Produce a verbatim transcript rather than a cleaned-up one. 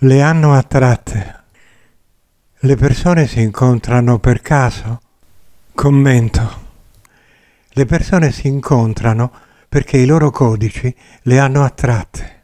le hanno attratte. Le persone si incontrano per caso? Commento. Le persone si incontrano perché i loro codici le hanno attratte.